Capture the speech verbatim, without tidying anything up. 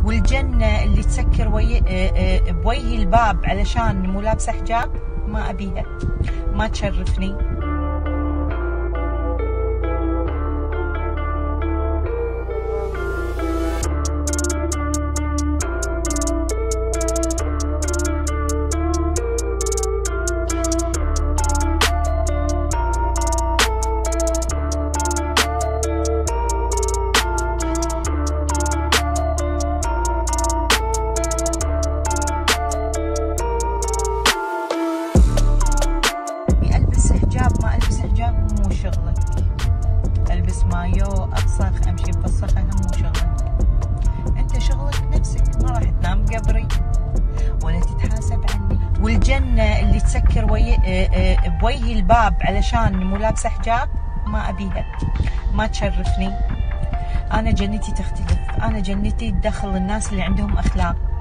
والجنة اللي تسكر وي... بوجه الباب علشان مو لابسة حجاب ما أبيها، ما تشرفني. حجاب ما البس حجاب مو شغلك، البس مايو ابصخ امشي بفسخه هم مو شغلك. انت شغلك نفسك، ما راح تنام قبري ولا تتحاسب عني. والجنه اللي تسكر وي... بوجه الباب علشان مو لابسه حجاب ما ابيها، ما تشرفني. انا جنتي تختلف، انا جنتي تدخل الناس اللي عندهم اخلاق.